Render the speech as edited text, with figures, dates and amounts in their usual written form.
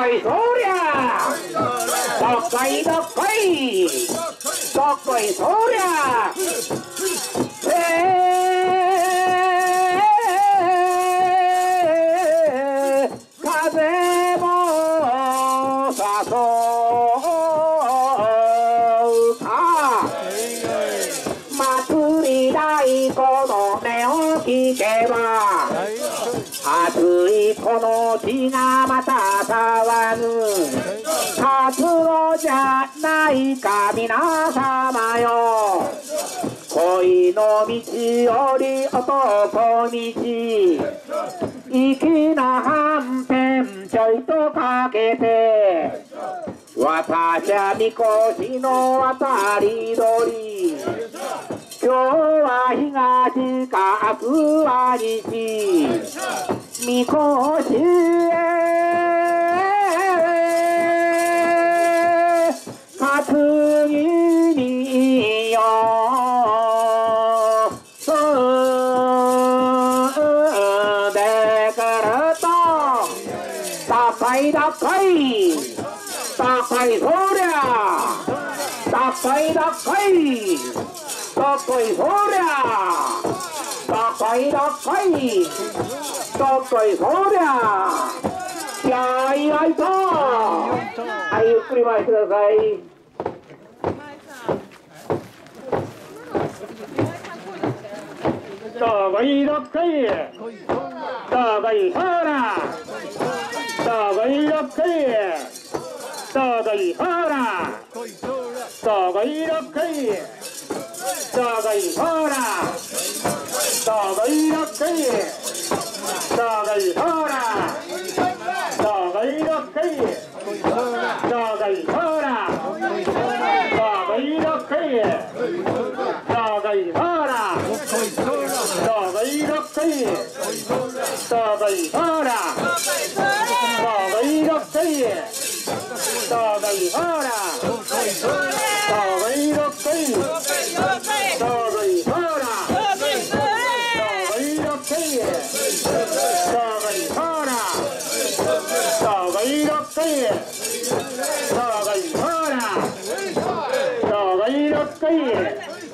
いそりゃどっこいどっこいどっこいそりゃ風も誘うか祭り太鼓の音を聞けば暑いこの日がまた騒ぐ活路じゃないか皆様よ恋の道より男道粋なはんぺんちょいとかけて私はみこしの渡り鳥今日は東か明日は西みこしへ担ぎによ住んでくると高い高い高いそりゃ高い高い高いそりゃ高い高い高いそりゃやいやいとはいゆっくり回してください高い高い高いそりゃ高い高い高いそりゃ高い高い高いそりゃ高い高い高いそりゃ高い高い高いそりゃ高い高い高いそりゃ高い高い高いそりゃ高い高い高いそりゃ高い高い高い高い